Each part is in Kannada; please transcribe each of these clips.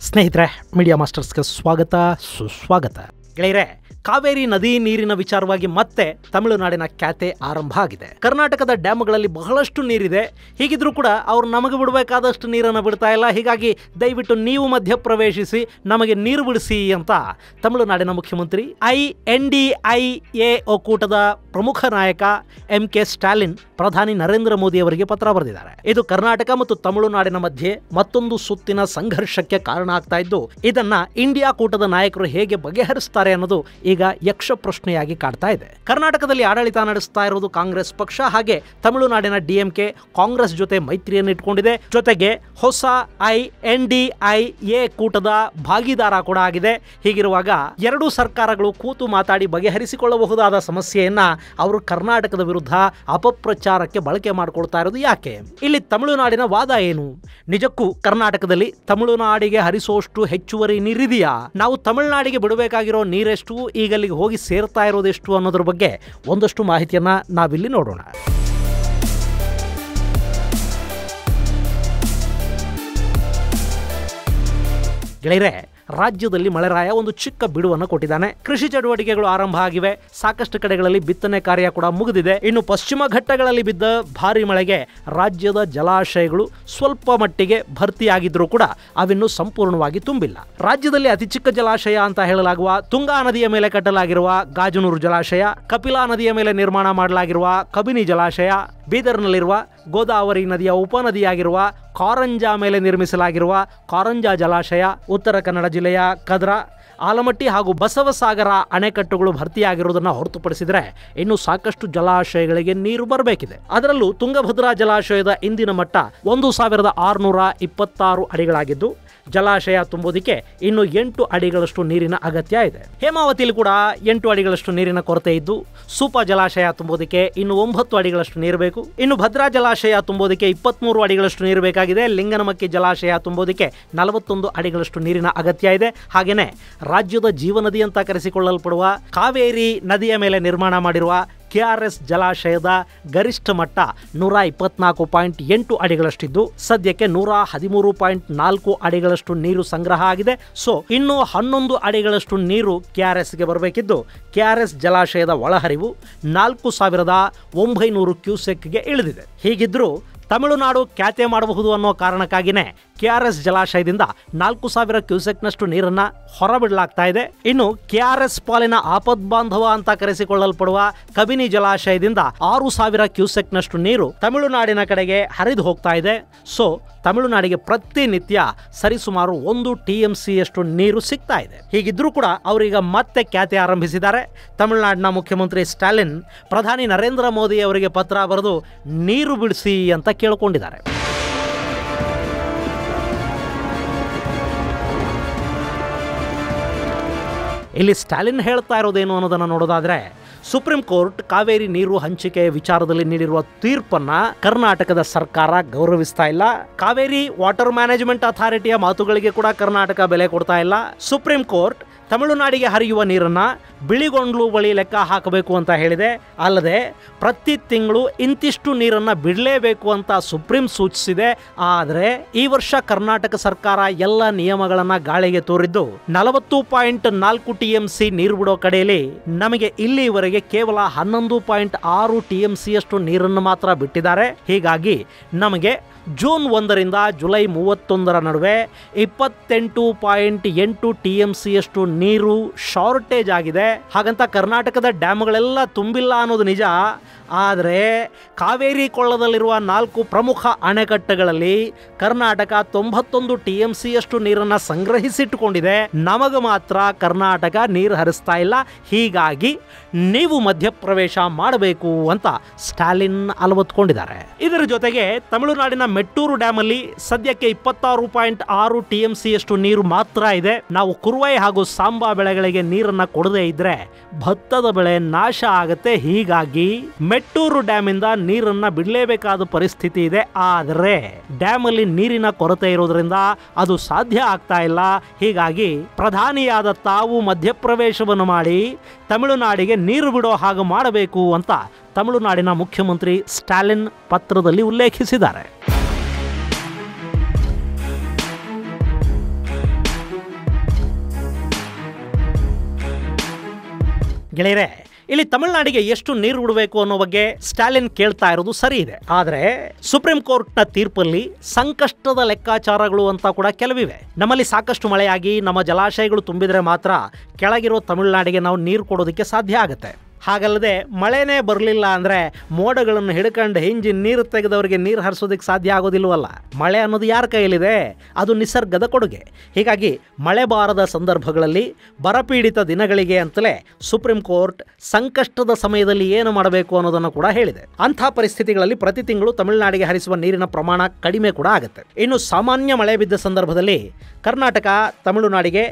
ಸ್ನೇಹಿತರೆ, ಮೀಡಿಯಾ ಮಾಸ್ಟರ್ಸ್ಗೆ ಸ್ವಾಗತ ಸುಸ್ವಾಗತ. ಗೆಳೆಯರೆ, ಕಾವೇರಿ ನದಿ ನೀರಿನ ವಿಚಾರವಾಗಿ ಮತ್ತೆ ತಮಿಳುನಾಡಿನ ಖ್ಯಾತೆ ಆರಂಭ ಆಗಿದೆ. ಕರ್ನಾಟಕದ ಡ್ಯಾಮ್ಗಳಲ್ಲಿ ಬಹಳಷ್ಟು ನೀರಿದೆ. ಹೀಗಿದ್ರೂ ಕೂಡ ಅವರು ನಮಗೆ ಬಿಡಬೇಕಾದಷ್ಟು ನೀರನ್ನು ಬಿಡ್ತಾ ಇಲ್ಲ. ಹೀಗಾಗಿ ದಯವಿಟ್ಟು ನೀವು ಮಧ್ಯ ಪ್ರವೇಶಿಸಿ ನಮಗೆ ನೀರು ಬಿಡಿಸಿ ಅಂತ ತಮಿಳುನಾಡಿನ ಮುಖ್ಯಮಂತ್ರಿ NDIA ಒಕ್ಕೂಟದ ಪ್ರಮುಖ ನಾಯಕ MK ಸ್ಟಾಲಿನ್ ಪ್ರಧಾನಿ ನರೇಂದ್ರ ಮೋದಿ ಅವರಿಗೆ ಪತ್ರ ಬರೆದಿದ್ದಾರೆ. ಇದು ಕರ್ನಾಟಕ ಮತ್ತು ತಮಿಳುನಾಡಿನ ಮಧ್ಯೆ ಮತ್ತೊಂದು ಸುತ್ತಿನ ಸಂಘರ್ಷಕ್ಕೆ ಕಾರಣ ಆಗ್ತಾ ಇದ್ದು, ಇದನ್ನ ಇಂಡಿಯಾ ಕೂಟದ ನಾಯಕರು ಹೇಗೆ ಬಗೆಹರಿಸ್ತಾರೆ ಅನ್ನೋದು ಈಗ ಯಕ್ಷ ಪ್ರಶ್ನೆಯಾಗಿ ಕಾಡ್ತಾ ಇದೆ. ಕರ್ನಾಟಕದಲ್ಲಿ ಆಡಳಿತ ನಡೆಸ್ತಾ ಇರೋದು ಕಾಂಗ್ರೆಸ್ ಪಕ್ಷ. ಹಾಗೆ ತಮಿಳುನಾಡಿನ DMK ಕಾಂಗ್ರೆಸ್ ಜೊತೆ ಮೈತ್ರಿಯನ್ನು ಇಟ್ಕೊಂಡಿದೆ. ಜೊತೆಗೆ ಹೊಸ NDIA ಕೂಟದ ಭಾಗಿದಾರ ಕೂಡ ಆಗಿದೆ. ಹೀಗಿರುವಾಗ ಎರಡೂ ಸರ್ಕಾರಗಳು ಕೂತು ಮಾತಾಡಿ ಬಗೆಹರಿಸಿಕೊಳ್ಳಬಹುದಾದ ಸಮಸ್ಯೆಯನ್ನ ಅವರು ಕರ್ನಾಟಕದ ವಿರುದ್ಧ ಅಪಪ್ರಚಾರಕ್ಕೆ ಬಳಕೆ ಮಾಡಿಕೊಳ್ತಾ ಇರೋದು ಯಾಕೆ? ಇಲ್ಲಿ ತಮಿಳುನಾಡಿನ ವಾದ ಏನು? ನಿಜಕ್ಕೂ ಕರ್ನಾಟಕದಲ್ಲಿ ತಮಿಳುನಾಡಿಗೆ ಹರಿಸುವಷ್ಟು ಹೆಚ್ಚುವರಿ ನೀರಿದೆಯಾ? ನಾವು ತಮಿಳುನಾಡಿಗೆ ಬಿಡಬೇಕಾಗಿರೋ ನೀರೆಷ್ಟು, ಈಗ ಅಲ್ಲಿಗೆ ಹೋಗಿ ಸೇರ್ತಾ ಇರೋದೆಷ್ಟು ಅನ್ನೋದ್ರ ಬಗ್ಗೆ ಒಂದಷ್ಟು ಮಾಹಿತಿಯನ್ನ ನಾವಿಲ್ಲಿ ನೋಡೋಣ. ಗೆಳೆಯರೆ, ರಾಜ್ಯದಲ್ಲಿ ಮಳೆರಾಯ ಒಂದು ಚಿಕ್ಕ ಬಿಡುವನ್ನು ಕೊಟ್ಟಿದ್ದಾನೆ. ಕೃಷಿ ಚಟುವಟಿಕೆಗಳು ಆರಂಭ ಆಗಿವೆ. ಸಾಕಷ್ಟು ಕಡೆಗಳಲ್ಲಿ ಬಿತ್ತನೆ ಕಾರ್ಯ ಕೂಡ ಮುಗಿದಿದೆ. ಇನ್ನು ಪಶ್ಚಿಮ ಘಟ್ಟಗಳಲ್ಲಿ ಬಿದ್ದ ಭಾರಿ ಮಳೆಗೆ ರಾಜ್ಯದ ಜಲಾಶಯಗಳು ಸ್ವಲ್ಪ ಮಟ್ಟಿಗೆ ಭರ್ತಿಯಾಗಿದ್ರೂ ಕೂಡ ಅವಿನ್ನು ಸಂಪೂರ್ಣವಾಗಿ ತುಂಬಿಲ್ಲ. ರಾಜ್ಯದಲ್ಲಿ ಅತಿ ಚಿಕ್ಕ ಜಲಾಶಯ ಅಂತ ಹೇಳಲಾಗುವ ತುಂಗಾ ನದಿಯ ಮೇಲೆ ಕಟ್ಟಲಾಗಿರುವ ಗಾಜನೂರು ಜಲಾಶಯ, ಕಪಿಲಾ ನದಿಯ ಮೇಲೆ ನಿರ್ಮಾಣ ಮಾಡಲಾಗಿರುವ ಕಬಿನಿ ಜಲಾಶಯ, ಬೀದರ್ನಲ್ಲಿರುವ ಗೋದಾವರಿ ನದಿಯ ಉಪನದಿಯಾಗಿರುವ ಕಾರಂಜಾ ಮೇಲೆ ನಿರ್ಮಿಸಲಾಗಿರುವ ಕಾರಂಜಾ ಜಲಾಶಯ, ಉತ್ತರ ಕನ್ನಡ ಜಿಲ್ಲೆಯ ಕದ್ರಾ, ಆಲಮಟ್ಟಿ ಹಾಗೂ ಬಸವಸಾಗರ ಅಣೆಕಟ್ಟುಗಳು ಭರ್ತಿಯಾಗಿರುವುದನ್ನು ಹೊರತುಪಡಿಸಿದರೆ ಇನ್ನು ಸಾಕಷ್ಟು ಜಲಾಶಯಗಳಿಗೆ ನೀರು ಬರಬೇಕಿದೆ. ಅದರಲ್ಲೂ ತುಂಗಭದ್ರಾ ಜಲಾಶಯದ ಇಂದಿನ ಮಟ್ಟ 1626 ಅಡಿಗಳಾಗಿದ್ದು, ಜಲಾಶಯ ತುಂಬುವುದಕ್ಕೆ ಇನ್ನು 8 ಅಡಿಗಳಷ್ಟು ನೀರಿನ ಅಗತ್ಯ ಇದೆ. ಹೇಮಾವತಿಯಲ್ಲಿ ಕೂಡ 8 ಅಡಿಗಳಷ್ಟು ನೀರಿನ ಕೊರತೆ ಇದ್ದು, ಸೂಪಾ ಜಲಾಶಯ ತುಂಬುವುದಕ್ಕೆ ಇನ್ನು 9 ಅಡಿಗಳಷ್ಟು ನೀರು ಬೇಕು. ಇನ್ನು ಭದ್ರಾ ಜಲಾಶಯ ತುಂಬುವುದಕ್ಕೆ 23 ಅಡಿಗಳಷ್ಟು ನೀರು ಬೇಕಾಗಿದೆ. ಲಿಂಗನಮಕ್ಕಿ ಜಲಾಶಯ ತುಂಬುವುದಕ್ಕೆ 41 ಅಡಿಗಳಷ್ಟು ನೀರಿನ ಅಗತ್ಯ ಇದೆ. ಹಾಗೆಯೇ ರಾಜ್ಯದ ಜೀವನದಿ ಅಂತ ಕರೆಸಿಕೊಳ್ಳಲ್ಪಡುವ ಕಾವೇರಿ ನದಿಯ ಮೇಲೆ ನಿರ್ಮಾಣ ಮಾಡಿರುವ KRS ಜಲಾಶಯದ ಗರಿಷ್ಠ ಮಟ್ಟ 124.8 ಅಡಿಗಳಷ್ಟಿದ್ದು, ಸದ್ಯಕ್ಕೆ 113.4 ಅಡಿಗಳಷ್ಟು ನೀರು ಸಂಗ್ರಹ ಆಗಿದೆ. ಸೊ ಇನ್ನು 11 ಅಡಿಗಳಷ್ಟು ನೀರು KRSಗೆ ಬರಬೇಕಿದ್ದು, KRS ಜಲಾಶಯದ ಒಳಹರಿವು 4900 ಕ್ಯೂಸೆಕ್ಗೆ ಇಳಿದಿದೆ. ಹೀಗಿದ್ರೂ ತಮಿಳುನಾಡು ಖ್ಯಾತೆ ಮಾಡಬಹುದು ಅನ್ನೋ ಕಾರಣಕ್ಕಾಗಿಯೇ KRS ಜಲಾಶಯದಿಂದ 4000 ಕ್ಯೂಸೆಕ್ನಷ್ಟು ನೀರನ್ನ ಹೊರಬಿಡಲಾಗ್ತಾ ಇದೆ. ಇನ್ನು KRS ಪಾಲಿನ ಆಪದ್ಬಾಂಧವ ಅಂತ ಕರೆಸಿಕೊಳ್ಳಲ್ಪಡುವ ಕಬಿನಿ ಜಲಾಶಯದಿಂದ 6000 ಕ್ಯೂಸೆಕ್ನಷ್ಟು ನೀರು ತಮಿಳುನಾಡಿನ ಕಡೆಗೆ ಹರಿದು ಹೋಗ್ತಾ ಇದೆ. ಸೊ ತಮಿಳುನಾಡಿಗೆ ಪ್ರತಿನಿತ್ಯ ಸರಿಸುಮಾರು 1 TMC ಯಷ್ಟು ನೀರು ಸಿಗ್ತಾ ಇದೆ. ಹೀಗಿದ್ರೂ ಕೂಡ ಅವರೀಗ ಮತ್ತೆ ಖ್ಯಾತೆ ಆರಂಭಿಸಿದ್ದಾರೆ. ತಮಿಳುನಾಡಿನ ಮುಖ್ಯಮಂತ್ರಿ ಸ್ಟಾಲಿನ್ ಪ್ರಧಾನಿ ನರೇಂದ್ರ ಮೋದಿ ಅವರಿಗೆ ಪತ್ರ ಬರೆದು ನೀರು ಬಿಡಿಸಿ ಅಂತ ಕೇಳಿಕೊಂಡಿದ್ದಾರೆ. ಇಲ್ಲಿ ಸ್ಟಾಲಿನ್ ಹೇಳ್ತಾ ಇರೋದೇನು ಅನ್ನೋದನ್ನು ನೋಡೋದಾದ್ರೆ, ಸುಪ್ರೀಂ ಕೋರ್ಟ್ ಕಾವೇರಿ ನೀರು ಹಂಚಿಕೆಯ ವಿಚಾರದಲ್ಲಿ ನೀಡಿರುವ ತೀರ್ಪನ್ನ ಕರ್ನಾಟಕದ ಸರ್ಕಾರ ಗೌರವಿಸ್ತಾ ಇಲ್ಲ. ಕಾವೇರಿ ವಾಟರ್ ಮ್ಯಾನೇಜ್ಮೆಂಟ್ ಅಥಾರಿಟಿಯ ಮಾತುಗಳಿಗೆ ಕೂಡ ಕರ್ನಾಟಕ ಬೆಲೆ ಕೊಡ್ತಾ ಇಲ್ಲ. ಸುಪ್ರೀಂ ಕೋರ್ಟ್ ತಮಿಳುನಾಡಿಗೆ ಹರಿಯುವ ನೀರನ್ನ ಬಿಳಿಗೊಂಡ್ಲು ಬಳಿ ಲೆಕ್ಕ ಹಾಕಬೇಕು ಅಂತ ಹೇಳಿದೆ. ಅಲ್ಲದೆ ಪ್ರತಿ ತಿಂಗಳು ಇಂತಿಷ್ಟು ನೀರನ್ನ ಬಿಡಲೇಬೇಕು ಅಂತ ಸುಪ್ರೀಂ ಸೂಚಿಸಿದೆ. ಆದರೆ ಈ ವರ್ಷ ಕರ್ನಾಟಕ ಸರ್ಕಾರ ಎಲ್ಲ ನಿಯಮಗಳನ್ನ ಗಾಳಿಗೆ ತೋರಿದ್ದು 40.4 TMC ನೀರು ಬಿಡೋ ಕಡೆಯಲ್ಲಿ ನಮಗೆ ಇಲ್ಲಿವರೆಗೆ ಕೇವಲ 11.6 TMC ಯಷ್ಟು ನೀರನ್ನು ಮಾತ್ರ ಬಿಟ್ಟಿದ್ದಾರೆ. ಹೀಗಾಗಿ ನಮಗೆ ಜೂನ್ 1ರಿಂದ ಜುಲೈ 31ರ ನಡುವೆ 28.8 TMC ಯಷ್ಟು ನೀರು ಶಾರ್ಟೇಜ್ ಆಗಿದೆ. ಹಾಗಂತ ಕರ್ನಾಟಕದ ಡ್ಯಾಮ್ಗಳೆಲ್ಲ ತುಂಬಿಲ್ಲ ಅನ್ನೋದು ನಿಜ. ಆದರೆ ಕಾವೇರಿ ಕೊಳ್ಳದಲ್ಲಿರುವ 4 ಪ್ರಮುಖ ಅಣೆಕಟ್ಟುಗಳಲ್ಲಿ ಕರ್ನಾಟಕ 91 TMC ಯಷ್ಟು ನೀರನ್ನು ಸಂಗ್ರಹಿಸಿಟ್ಟುಕೊಂಡಿದೆ. ನಮಗೆ ಮಾತ್ರ ಕರ್ನಾಟಕ ನೀರು ಹರಿಸ್ತಾ ಇಲ್ಲ. ಹೀಗಾಗಿ ನೀವು ಮಧ್ಯಪ್ರವೇಶ ಮಾಡಬೇಕು ಅಂತ ಸ್ಟಾಲಿನ್ ಅಲವತ್ಕೊಂಡಿದ್ದಾರೆ. ಇದರ ಜೊತೆಗೆ ತಮಿಳುನಾಡಿನ ಮೆಟ್ಟೂರು ಡ್ಯಾಮ್ ಅಲ್ಲಿ ಸದ್ಯಕ್ಕೆ 26.6 TMC ಯಷ್ಟು ನೀರು ಮಾತ್ರ ಇದೆ. ನಾವು ಕುರುವೈ ಹಾಗೂ ಸಾಂಬಾ ಬೆಳೆಗಳಿಗೆ ನೀರನ್ನ ಕೊಡದೇ ಇದ್ರೆ ಭತ್ತದ ಬೆಳೆ ನಾಶ ಆಗುತ್ತೆ. ಹೀಗಾಗಿ ಮೆಟ್ಟೂರು ಡ್ಯಾಮ್ ಇಂದ ನೀರನ್ನ ಬಿಡಲೇಬೇಕಾದ ಪರಿಸ್ಥಿತಿ ಇದೆ. ಆದರೆ ಡ್ಯಾಮ್ ಅಲ್ಲಿ ನೀರಿನ ಕೊರತೆ ಇರೋದ್ರಿಂದ ಅದು ಸಾಧ್ಯ ಆಗ್ತಾ ಇಲ್ಲ. ಹೀಗಾಗಿ ಪ್ರಧಾನಿಯಾದ ತಾವು ಮಧ್ಯಪ್ರವೇಶವನ್ನು ಮಾಡಿ ತಮಿಳುನಾಡಿಗೆ ನೀರು ಬಿಡೋ ಹಾಗೆ ಮಾಡಬೇಕು ಅಂತ ತಮಿಳುನಾಡಿನ ಮುಖ್ಯಮಂತ್ರಿ ಸ್ಟಾಲಿನ್ ಪತ್ರದಲ್ಲಿ ಉಲ್ಲೇಖಿಸಿದ್ದಾರೆ. ಗೆಳೆಯರೆ, ಇಲ್ಲಿ ತಮಿಳುನಾಡಿಗೆ ಎಷ್ಟು ನೀರು ಬಿಡಬೇಕು ಅನ್ನೋ ಬಗ್ಗೆ ಸ್ಟಾಲಿನ್ ಕೇಳ್ತಾ ಇರೋದು ಸರಿ ಇದೆ. ಆದರೆ ಸುಪ್ರೀಂ ಕೋರ್ಟ್ನ ತೀರ್ಪಲ್ಲಿ ಸಂಕಷ್ಟದ ಲೆಕ್ಕಾಚಾರಗಳು ಅಂತ ಕೂಡ ಕೆಲವಿವೆ. ನಮ್ಮಲ್ಲಿ ಸಾಕಷ್ಟು ಮಳೆಯಾಗಿ ನಮ್ಮ ಜಲಾಶಯಗಳು ತುಂಬಿದ್ರೆ ಮಾತ್ರ ಕೆಳಗಿರೋ ತಮಿಳುನಾಡಿಗೆ ನಾವು ನೀರು ಕೊಡೋದಕ್ಕೆ ಸಾಧ್ಯ ಆಗುತ್ತೆ. ಹಾಗಲ್ಲದೆ ಮಳೆನೇ ಬರಲಿಲ್ಲ ಅಂದರೆ ಮೋಡಗಳನ್ನು ಹಿಡ್ಕೊಂಡು ಹಿಂಜಿ ನೀರು ತೆಗೆದವರಿಗೆ ನೀರು ಹರಿಸೋದಕ್ಕೆ ಸಾಧ್ಯ ಆಗೋದಿಲ್ವಲ್ಲ. ಮಳೆ ಅನ್ನೋದು ಯಾರ ಕೈಯಲ್ಲಿದೆ? ಅದು ನಿಸರ್ಗದ ಕೊಡುಗೆ. ಹೀಗಾಗಿ ಮಳೆ ಬಾರದ ಸಂದರ್ಭಗಳಲ್ಲಿ ಬರಪೀಡಿತ ದಿನಗಳಿಗೆ ಅಂತಲೇ ಸುಪ್ರೀಂ ಕೋರ್ಟ್ ಸಂಕಷ್ಟದ ಸಮಯದಲ್ಲಿ ಏನು ಮಾಡಬೇಕು ಅನ್ನೋದನ್ನು ಕೂಡ ಹೇಳಿದೆ. ಅಂಥ ಪರಿಸ್ಥಿತಿಗಳಲ್ಲಿ ಪ್ರತಿ ತಿಂಗಳು ತಮಿಳುನಾಡಿಗೆ ಹರಿಸುವ ನೀರಿನ ಪ್ರಮಾಣ ಕಡಿಮೆ ಕೂಡ ಆಗುತ್ತೆ. ಇನ್ನು ಸಾಮಾನ್ಯ ಮಳೆ ಬಿದ್ದ ಸಂದರ್ಭದಲ್ಲಿ ಕರ್ನಾಟಕ ತಮಿಳುನಾಡಿಗೆ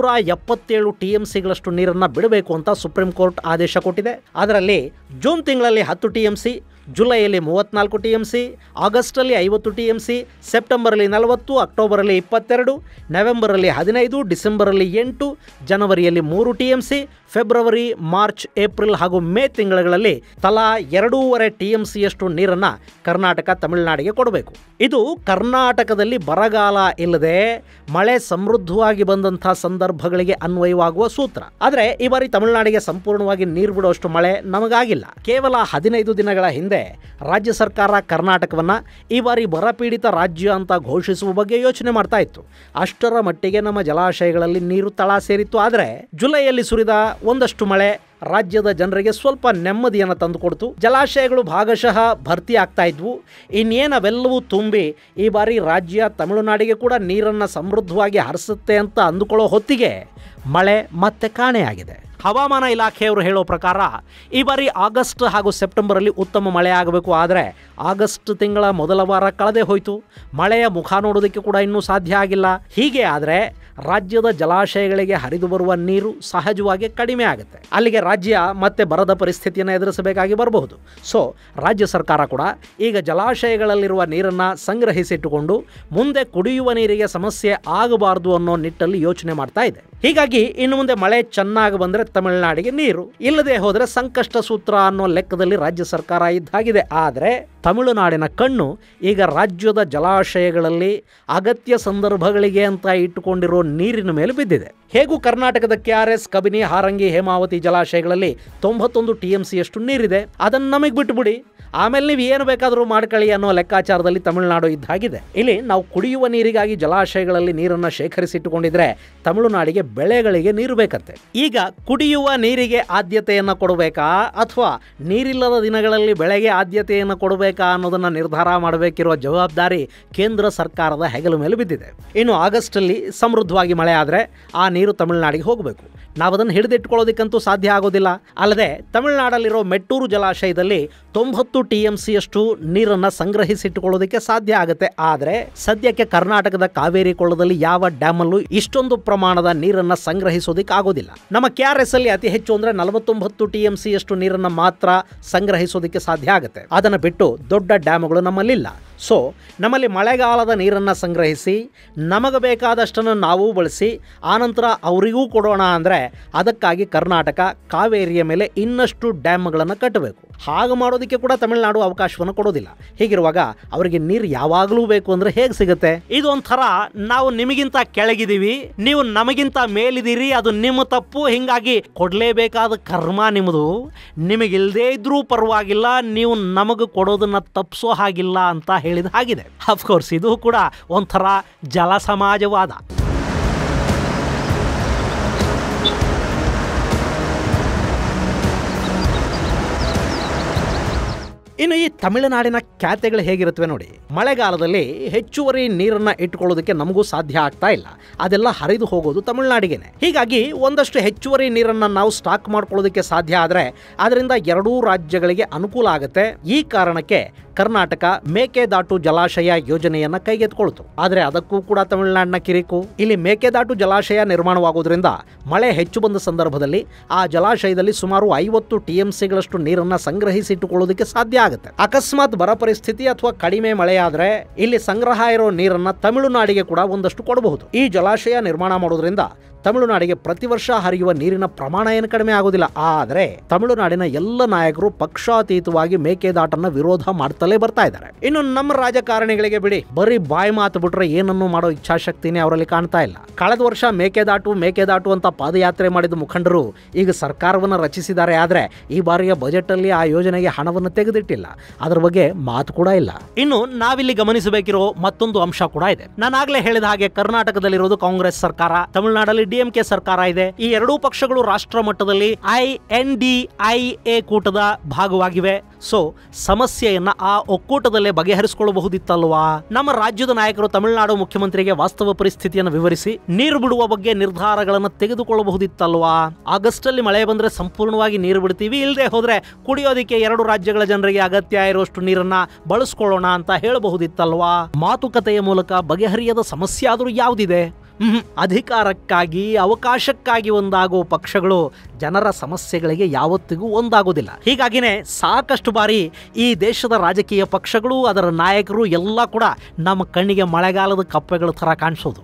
177 TMCಗಳಷ್ಟು ನೀರನ್ನು ಬಿಡಬೇಕು ಅಂತ ಸುಪ್ರೀಂ ಕೋರ್ಟ್ ಆದೇಶ ಕೊಟ್ಟಿದೆ. ಅದರಲ್ಲಿ ಜೂನ್ ತಿಂಗಳಲ್ಲಿ 10 TMC, ಜುಲೈಯಲ್ಲಿ 34 TMC, ಆಗಸ್ಟಲ್ಲಿ 50 TMC, ಸೆಪ್ಟೆಂಬರಲ್ಲಿ 40, ಅಕ್ಟೋಬರಲ್ಲಿ 22, ನವೆಂಬರಲ್ಲಿ 15, ಡಿಸೆಂಬರಲ್ಲಿ 8, ಜನವರಿಯಲ್ಲಿ 3 TMC, ಫೆಬ್ರವರಿ, ಮಾರ್ಚ್, ಏಪ್ರಿಲ್ ಹಾಗೂ ಮೇ ತಿಂಗಳುಗಳಲ್ಲಿ ತಲಾ 2.5 TMCಯಷ್ಟು ನೀರನ್ನು ಕರ್ನಾಟಕ ತಮಿಳುನಾಡಿಗೆ ಕೊಡಬೇಕು. ಇದು ಕರ್ನಾಟಕದಲ್ಲಿ ಬರಗಾಲ ಇಲ್ಲದೆ ಮಳೆ ಸಮೃದ್ಧವಾಗಿ ಬಂದಂಥ ಸಂದರ್ಭಗಳಿಗೆ ಅನ್ವಯವಾಗುವ ಸೂತ್ರ. ಆದರೆ ಈ ಬಾರಿ ತಮಿಳುನಾಡಿಗೆ ಸಂಪೂರ್ಣವಾಗಿ ನೀರು ಬಿಡುವಷ್ಟು ಮಳೆ ನಮಗಾಗಿಲ್ಲ. ಕೇವಲ 15 ದಿನಗಳ ಹಿಂದೆ ರಾಜ್ಯ ಸರ್ಕಾರ ಕರ್ನಾಟಕವನ್ನು ಈ ಬಾರಿ ಬರಪೀಡಿತ ರಾಜ್ಯ ಅಂತ ಘೋಷಿಸುವ ಬಗ್ಗೆ ಯೋಚನೆ ಮಾಡ್ತಾ ಇತ್ತು. ಅಷ್ಟರ ಮಟ್ಟಿಗೆ ನಮ್ಮ ಜಲಾಶಯಗಳಲ್ಲಿ ನೀರು ತಳ ಸೇರಿತ್ತು. ಆದರೆ ಜುಲೈಯಲ್ಲಿ ಸುರಿದ ಒಂದಷ್ಟು ಮಳೆ ರಾಜ್ಯದ ಜನರಿಗೆ ಸ್ವಲ್ಪ ನೆಮ್ಮದಿಯನ್ನು ತಂದುಕೊಡ್ತು. ಜಲಾಶಯಗಳು ಭಾಗಶಃ ಭರ್ತಿ ಆಗ್ತಾ ಇದ್ವು. ಇನ್ನೇನವೆಲ್ಲವೂ ತುಂಬಿ ಈ ಬಾರಿ ರಾಜ್ಯ ತಮಿಳುನಾಡಿಗೆ ಕೂಡ ನೀರನ್ನು ಸಮೃದ್ಧವಾಗಿ ಹರಿಸುತ್ತೆ ಅಂತ ಅಂದುಕೊಳ್ಳೋ ಹೊತ್ತಿಗೆ ಮಳೆ ಮತ್ತೆ ಕಾಣೆಯಾಗಿದೆ. ಹವಾಮಾನ ಇಲಾಖೆಯವರು ಹೇಳೋ ಪ್ರಕಾರ ಈ ಬಾರಿ ಆಗಸ್ಟ್ ಹಾಗೂ ಸೆಪ್ಟೆಂಬರಲ್ಲಿ ಉತ್ತಮ ಮಳೆ ಆಗಬೇಕು. ಆದರೆ ಆಗಸ್ಟ್ ತಿಂಗಳ ಮೊದಲ ವಾರ ಕಳೆದೇ ಹೋಯಿತು. ಮಳೆಯ ಮುಖ ನೋಡೋದಕ್ಕೆ ಕೂಡ ಇನ್ನೂ ಸಾಧ್ಯ ಆಗಿಲ್ಲ. ಹೀಗೆ ಆದರೆ ರಾಜ್ಯದ ಜಲಾಶಯಗಳಿಗೆ ಹರಿದು ಬರುವ ನೀರು ಸಹಜವಾಗಿ ಕಡಿಮೆ ಆಗುತ್ತೆ. ಅಲ್ಲಿಗೆ ರಾಜ್ಯ ಮತ್ತೆ ಬರದ ಪರಿಸ್ಥಿತಿಯನ್ನು ಎದುರಿಸಬೇಕಾಗಿ ಬರಬಹುದು. ಸೊ ರಾಜ್ಯ ಸರ್ಕಾರ ಕೂಡ ಈಗ ಜಲಾಶಯಗಳಲ್ಲಿರುವ ನೀರನ್ನು ಸಂಗ್ರಹಿಸಿಟ್ಟುಕೊಂಡು ಮುಂದೆ ಕುಡಿಯುವ ನೀರಿಗೆ ಸಮಸ್ಯೆ ಆಗಬಾರದು ಅನ್ನೋ ನಿಟ್ಟಲ್ಲಿ ಯೋಚನೆ ಮಾಡ್ತಾ ಇದೆ. ಹೀಗಾಗಿ ಇನ್ನು ಮುಂದೆ ಮಳೆ ಚೆನ್ನಾಗಿ ಬಂದರೆ ತಮಿಳುನಾಡಿಗೆ ನೀರು, ಇಲ್ಲದೆ ಹೋದರೆ ಸಂಕಷ್ಟ ಸೂತ್ರ ಅನ್ನೋ ಲೆಕ್ಕದಲ್ಲಿ ರಾಜ್ಯ ಸರ್ಕಾರ ಇದ್ದಾಗಿದೆ. ಆದರೆ ತಮಿಳುನಾಡಿನ ಕಣ್ಣು ಈಗ ರಾಜ್ಯದ ಜಲಾಶಯಗಳಲ್ಲಿ ಅಗತ್ಯ ಸಂದರ್ಭಗಳಿಗೆ ಅಂತ ಇಟ್ಟುಕೊಂಡಿರೋ ನೀರಿನ ಮೇಲೆ ಬಿದ್ದಿದೆ. ಹೇಗೂ ಕರ್ನಾಟಕದ KRS, ಕಬಿನಿ, ಹಾರಂಗಿ, ಹೇಮಾವತಿ ಜಲಾಶಯಗಳಲ್ಲಿ 91 TMCಯಷ್ಟು ನೀರಿದೆ. ಅದನ್ನು ನಮಗೆ ಬಿಟ್ಟುಬಿಡಿ, ಆಮೇಲೆ ನೀವು ಏನು ಬೇಕಾದರೂ ಮಾಡ್ಕೊಳ್ಳಿ ಅನ್ನೋ ಲೆಕ್ಕಾಚಾರದಲ್ಲಿ ತಮಿಳುನಾಡು ಇದ್ದಾಗಿದೆ. ಇಲ್ಲಿ ನಾವು ಕುಡಿಯುವ ನೀರಿಗಾಗಿ ಜಲಾಶಯಗಳಲ್ಲಿ ನೀರನ್ನು ಶೇಖರಿಸಿಟ್ಟುಕೊಂಡಿದ್ರೆ ತಮಿಳುನಾಡಿಗೆ ಬೆಳೆಗಳಿಗೆ ನೀರು ಬೇಕಂತೆ. ಈಗ ಕುಡಿಯುವ ನೀರಿಗೆ ಆದ್ಯತೆಯನ್ನು ಕೊಡಬೇಕಾ ಅಥವಾ ನೀರಿಲ್ಲದ ದಿನಗಳಲ್ಲಿ ಬೆಳೆಗೆ ಆದ್ಯತೆಯನ್ನು ಕೊಡಬೇಕಾ ಅನ್ನೋದನ್ನು ನಿರ್ಧಾರ ಮಾಡಬೇಕಿರುವ ಜವಾಬ್ದಾರಿ ಕೇಂದ್ರ ಸರ್ಕಾರದ ಹೆಗಲ ಮೇಲೆ ಬಿದ್ದಿದೆ. ಇನ್ನು ಆಗಸ್ಟಲ್ಲಿ ಸಮೃದ್ಧವಾಗಿ ಮಳೆ ಆದರೆ ಆ ನೀರು ತಮಿಳುನಾಡಿಗೆ ಹೋಗಬೇಕು. ನಾವು ಅದನ್ನು ಹಿಡಿದಿಟ್ಕೊಳ್ಳೋದಕ್ಕಂತೂ ಸಾಧ್ಯ ಆಗೋದಿಲ್ಲ. ಅಲ್ಲದೆ ತಮಿಳುನಾಡಲ್ಲಿರೋ ಮೆಟ್ಟೂರು ಜಲಾಶಯದಲ್ಲಿ 90 TMCಯಷ್ಟು ನೀರನ್ನು ಸಂಗ್ರಹಿಸಿಟ್ಟುಕೊಳ್ಳೋದಕ್ಕೆ ಸಾಧ್ಯ ಆಗುತ್ತೆ. ಆದರೆ ಸದ್ಯಕ್ಕೆ ಕರ್ನಾಟಕದ ಕಾವೇರಿ ಕೊಳ್ಳದಲ್ಲಿ ಯಾವ ಡ್ಯಾಮಲ್ಲೂ ಇಷ್ಟೊಂದು ಪ್ರಮಾಣದ ನೀರನ್ನು ಸಂಗ್ರಹಿಸೋದಕ್ಕೆ ಆಗೋದಿಲ್ಲ. ನಮ್ಮ KRS ಅಲ್ಲಿ ಅತಿ ಹೆಚ್ಚು ಅಂದರೆ 49 TMCಯಷ್ಟು ನೀರನ್ನು ಮಾತ್ರ ಸಂಗ್ರಹಿಸೋದಕ್ಕೆ ಸಾಧ್ಯ ಆಗುತ್ತೆ. ಅದನ್ನು ಬಿಟ್ಟು ದೊಡ್ಡ ಡ್ಯಾಮ್ಗಳು ನಮ್ಮಲ್ಲಿಲ್ಲ. ಸೊ ನಮ್ಮಲ್ಲಿ ಮಳೆಗಾಲದ ನೀರನ್ನು ಸಂಗ್ರಹಿಸಿ ನಮಗೆ ಬೇಕಾದಷ್ಟನ್ನು ನಾವು ಬಳಸಿ ಆನಂತರ ಅವರಿಗೂ ಕೊಡೋಣ ಅಂದರೆ ಅದಕ್ಕಾಗಿ ಕರ್ನಾಟಕ ಕಾವೇರಿಯ ಮೇಲೆ ಇನ್ನಷ್ಟು ಡ್ಯಾಮ್ಗಳನ್ನು ಕಟ್ಟಬೇಕು. ಹಾಗೆ ಮಾಡೋದಕ್ಕೆ ಕೂಡ ತಮಿಳುನಾಡು ಅವಕಾಶವನ್ನು ಕೊಡೋದಿಲ್ಲ. ಹೀಗಿರುವಾಗ ಅವರಿಗೆ ನೀರು ಯಾವಾಗಲೂ ಬೇಕು ಅಂದರೆ ಹೇಗೆ ಸಿಗುತ್ತೆ? ಇದು ಒಂಥರ ನಾವು ನಿಮಗಿಂತ ಕೆಳಗಿದ್ದೀವಿ, ನೀವು ನಮಗಿಂತ ಮೇಲಿದ್ದೀರಿ, ಅದು ನಿಮ್ಮ ತಪ್ಪು, ಹೀಗಾಗಿ ಕೊಡಲೇಬೇಕಾದ ಕರ್ಮ ನಿಮ್ಮದು, ನಿಮಗಿಲ್ಲದೇ ಇದ್ರೂ ಪರವಾಗಿಲ್ಲ, ನೀವು ನಮಗೆ ಕೊಡೋದನ್ನು ತಪ್ಪಿಸೋ ಹಾಗಿಲ್ಲ ಅಂತ ಹೇಳಿದ ಹಾಗಿದೆ. ಅಫ್ಕೋರ್ಸ್ ಇದು ಕೂಡ ಒಂಥರ ಜಲ ಸಮಾಜವಾದ. ಇನ್ನು ಈ ತಮಿಳುನಾಡಿನ ಖ್ಯಾತೆಗಳು ಹೇಗಿರುತ್ತವೆ ನೋಡಿ. ಮಳೆಗಾಲದಲ್ಲಿ ಹೆಚ್ಚುವರಿ ನೀರನ್ನು ಇಟ್ಕೊಳ್ಳೋದಕ್ಕೆ ನಮಗೂ ಸಾಧ್ಯ ಆಗ್ತಾ ಇಲ್ಲ. ಅದೆಲ್ಲ ಹರಿದು ಹೋಗೋದು ತಮಿಳುನಾಡಿಗೆನೆ. ಹೀಗಾಗಿ ಒಂದಷ್ಟು ಹೆಚ್ಚುವರಿ ನೀರನ್ನು ನಾವು ಸ್ಟಾಕ್ ಮಾಡ್ಕೊಳ್ಳೋದಕ್ಕೆ ಸಾಧ್ಯ ಆದರೆ ಅದರಿಂದ ಎರಡೂ ರಾಜ್ಯಗಳಿಗೆ ಅನುಕೂಲ ಆಗುತ್ತೆ. ಈ ಕಾರಣಕ್ಕೆ ಕರ್ನಾಟಕ ಮೇಕೆದಾಟು ಜಲಾಶಯ ಯೋಜನೆಯನ್ನು ಕೈಗೆತ್ತಿಕೊಳ್ತು. ಆದರೆ ಅದಕ್ಕೂ ಕೂಡ ತಮಿಳುನಾಡಿನ ಕಿರಿಕು. ಇಲ್ಲಿ ಮೇಕೆದಾಟು ಜಲಾಶಯ ನಿರ್ಮಾಣವಾಗೋದ್ರಿಂದ ಮಳೆ ಹೆಚ್ಚು ಬಂದ ಸಂದರ್ಭದಲ್ಲಿ ಆ ಜಲಾಶಯದಲ್ಲಿ ಸುಮಾರು 50 TMCಗಳಷ್ಟು ನೀರನ್ನು ಸಂಗ್ರಹಿಸಿಟ್ಟುಕೊಳ್ಳೋದಕ್ಕೆ ಸಾಧ್ಯ ಆಗುತ್ತೆ. ಅಕಸ್ಮಾತ್ ಬರ ಪರಿಸ್ಥಿತಿ ಅಥವಾ ಕಡಿಮೆ ಮಳೆಯಾದರೆ ಇಲ್ಲಿ ಸಂಗ್ರಹ ಇರೋ ನೀರನ್ನು ತಮಿಳುನಾಡಿಗೆ ಕೂಡ ಒಂದಷ್ಟು ಕೊಡಬಹುದು. ಈ ಜಲಾಶಯ ನಿರ್ಮಾಣ ಮಾಡೋದ್ರಿಂದ ತಮಿಳುನಾಡಿಗೆ ಪ್ರತಿ ವರ್ಷ ಹರಿಯುವ ನೀರಿನ ಪ್ರಮಾಣ ಏನು ಕಡಿಮೆ ಆಗೋದಿಲ್ಲ. ಆದರೆ ತಮಿಳುನಾಡಿನ ಎಲ್ಲ ನಾಯಕರು ಪಕ್ಷಾತೀತವಾಗಿ ಮೇಕೆದಾಟನ್ನ ವಿರೋಧ ಮಾಡ್ತಲೇ ಬರ್ತಾ ಇದ್ದಾರೆ. ಇನ್ನು ನಮ್ಮ ರಾಜಕಾರಣಿಗಳಿಗೆ ಬಿಡಿ, ಬರೀ ಬಾಯಿ ಮಾತು ಬಿಟ್ರೆ ಏನನ್ನು ಮಾಡೋ ಇಚ್ಛಾಶಕ್ತಿನೇ ಅವರಲ್ಲಿ ಕಾಣ್ತಾ ಇಲ್ಲ. ಕಳೆದ ವರ್ಷ ಮೇಕೆದಾಟು ಅಂತ ಪಾದಯಾತ್ರೆ ಮಾಡಿದ ಮುಖಂಡರು ಈಗ ಸರ್ಕಾರವನ್ನು ರಚಿಸಿದ್ದಾರೆ. ಆದರೆ ಈ ಬಾರಿಯ ಬಜೆಟ್ ಅಲ್ಲಿ ಆ ಯೋಜನೆಗೆ ಹಣವನ್ನು ತೆಗೆದಿಟ್ಟಿಲ್ಲ. ಅದರ ಬಗ್ಗೆ ಮಾತು ಕೂಡ ಇಲ್ಲ. ಇನ್ನು ನಾವಿಲ್ಲಿ ಗಮನಿಸಬೇಕಿರೋ ಮತ್ತೊಂದು ಅಂಶ ಕೂಡ ಇದೆ. ನಾನಾಗ್ಲೇ ಹೇಳಿದ ಹಾಗೆ ಕರ್ನಾಟಕದಲ್ಲಿರೋದು ಕಾಂಗ್ರೆಸ್ ಸರ್ಕಾರ, ತಮಿಳುನಾಡಲ್ಲಿ DMK ಸರ್ಕಾರ ಇದೆ. ಈ ಎರಡೂ ಪಕ್ಷಗಳು ರಾಷ್ಟ್ರ ಮಟ್ಟದಲ್ಲಿ INDIA ಕೂಟದ ಭಾಗವಾಗಿವೆ. ಸೊ ಸಮಸ್ಯೆಯನ್ನ ಆ ಒಕ್ಕೂಟದಲ್ಲೇ ಬಗೆಹರಿಸಿಕೊಳ್ಳಬಹುದಿತ್ತಲ್ವಾ? ನಮ್ಮ ರಾಜ್ಯದ ನಾಯಕರು ತಮಿಳುನಾಡು ಮುಖ್ಯಮಂತ್ರಿಗೆ ವಾಸ್ತವ ಪರಿಸ್ಥಿತಿಯನ್ನು ವಿವರಿಸಿ ನೀರು ಬಿಡುವ ಬಗ್ಗೆ ನಿರ್ಧಾರಗಳನ್ನು ತೆಗೆದುಕೊಳ್ಳಬಹುದಿತ್ತಲ್ವಾ? ಆಗಸ್ಟ್ ಅಲ್ಲಿ ಮಳೆ ಬಂದ್ರೆ ಸಂಪೂರ್ಣವಾಗಿ ನೀರು ಬಿಡ್ತೀವಿ, ಇಲ್ಲದೆ ಹೋದ್ರೆ ಕುಡಿಯೋದಕ್ಕೆ ಎರಡು ರಾಜ್ಯಗಳ ಜನರಿಗೆ ಅಗತ್ಯ ಇರುವಷ್ಟು ನೀರನ್ನ ಬಳಸ್ಕೊಳ್ಳೋಣ ಅಂತ ಹೇಳಬಹುದಿತ್ತಲ್ವಾ? ಮಾತುಕತೆಯ ಮೂಲಕ ಬಗೆಹರಿಯದ ಸಮಸ್ಯೆ ಆದರೂ ಯಾವುದಿದೆ? ಅಧಿಕಾರಕ್ಕಾಗಿ ಅವಕಾಶಕ್ಕಾಗಿ ಒಂದಾಗುವ ಪಕ್ಷಗಳು ಜನರ ಸಮಸ್ಯೆಗಳಿಗೆ ಯಾವತ್ತಿಗೂ ಒಂದಾಗೋದಿಲ್ಲ. ಹೀಗಾಗಿನೇ ಸಾಕಷ್ಟು ಬಾರಿ ಈ ದೇಶದ ರಾಜಕೀಯ ಪಕ್ಷಗಳು, ಅದರ ನಾಯಕರು ಎಲ್ಲ ಕೂಡ ನಮ್ಮ ಕಣ್ಣಿಗೆ ಮಳೆಗಾಲದ ಕಪ್ಪೆಗಳ ಥರ ಕಾಣಿಸೋದು.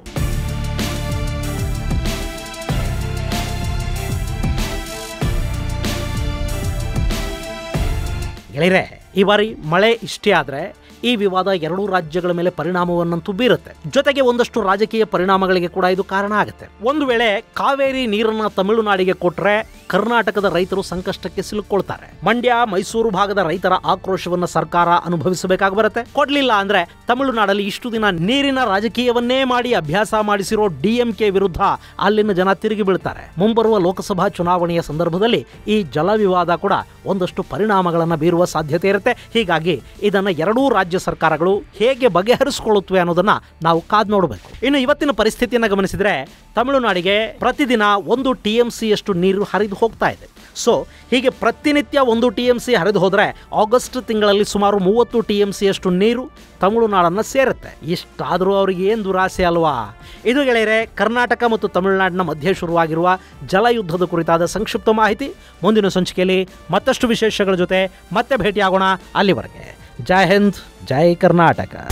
ಗೆಳೆಯರೇ, ಈ ಬಾರಿ ಮಳೆ ಇಷ್ಟೇ ಆದರೆ ಈ ವಿವಾದ ಎರಡೂ ರಾಜ್ಯಗಳ ಮೇಲೆ ಪರಿಣಾಮವನ್ನಂತೂ ಬೀರುತ್ತೆ. ಜೊತೆಗೆ ಒಂದಷ್ಟು ರಾಜಕೀಯ ಪರಿಣಾಮಗಳಿಗೆ ಕೂಡ ಇದು ಕಾರಣ ಆಗುತ್ತೆ. ಒಂದು ವೇಳೆ ಕಾವೇರಿ ನೀರನ್ನ ತಮಿಳುನಾಡಿಗೆ ಕೊಟ್ರೆ ಕರ್ನಾಟಕದ ರೈತರು ಸಂಕಷ್ಟಕ್ಕೆ ಸಿಲುಕೊಳ್ತಾರೆ. ಮಂಡ್ಯ, ಮೈಸೂರು ಭಾಗದ ರೈತರ ಆಕ್ರೋಶವನ್ನ ಸರ್ಕಾರ ಅನುಭವಿಸಬೇಕಾಗಿ ಬರುತ್ತೆ. ಕೊಡ್ಲಿಲ್ಲ ಅಂದ್ರೆ ತಮಿಳುನಾಡಲ್ಲಿ ಇಷ್ಟು ದಿನ ನೀರಿನ ರಾಜಕೀಯವನ್ನೇ ಮಾಡಿ ಅಭ್ಯಾಸ ಮಾಡಿಸಿರೋ DMK ವಿರುದ್ಧ ಅಲ್ಲಿನ ಜನ ತಿರುಗಿ ಬೀಳ್ತಾರೆ. ಮುಂಬರುವ ಲೋಕಸಭಾ ಚುನಾವಣೆಯ ಸಂದರ್ಭದಲ್ಲಿ ಈ ಜಲ ವಿವಾದ ಕೂಡ ಒಂದಷ್ಟು ಪರಿಣಾಮಗಳನ್ನು ಬೀರುವ ಸಾಧ್ಯತೆ ಇರುತ್ತೆ. ಹೀಗಾಗಿ ಇದನ್ನ ಎರಡೂ ರಾಜ್ಯ ಸರ್ಕಾರಗಳು ಹೇಗೆ ಬಗೆಹರಿಸಿಕೊಳ್ಳುತ್ತವೆ ಅನ್ನೋದನ್ನ ನಾವು ಕಾದು ನೋಡಬೇಕು. ಇನ್ನು ಇವತ್ತಿನ ಪರಿಸ್ಥಿತಿಯನ್ನು ಗಮನಿಸಿದ್ರೆ ತಮಿಳುನಾಡಿಗೆ ಪ್ರತಿದಿನ 1 TMC ಅಷ್ಟು ನೀರು ಹರಿದು ಹೋಗ್ತಾ ಇದೆ. ಸೊ ಹೀಗೆ ಪ್ರತಿನಿತ್ಯ 1 TMC ಹರಿದು ಹೋದರೆ ಆಗಸ್ಟ್ ತಿಂಗಳಲ್ಲಿ ಸುಮಾರು 30 TMC ಅಷ್ಟು ನೀರು ತಮಿಳುನಾಡನ್ನು ಸೇರುತ್ತೆ. ಇಷ್ಟಾದರೂ ಅವ್ರಿಗೆ ಏನು ದುರಾಸೆ ಅಲ್ವಾ? ಇದು ಗೆಳೆಯರೆ, ಕರ್ನಾಟಕ ಮತ್ತು ತಮಿಳುನಾಡಿನ ಮಧ್ಯೆ ಶುರುವಾಗಿರುವ ಜಲಯುದ್ಧದ ಕುರಿತಾದ ಸಂಕ್ಷಿಪ್ತ ಮಾಹಿತಿ. ಮುಂದಿನ ಸಂಚಿಕೆಯಲ್ಲಿ ಮತ್ತಷ್ಟು ವಿಶೇಷಗಳ ಜೊತೆ ಮತ್ತೆ ಭೇಟಿಯಾಗೋಣ. ಅಲ್ಲಿವರೆಗೆ ಜೈ ಹಿಂದ್, ಜೈ ಕರ್ನಾಟಕ.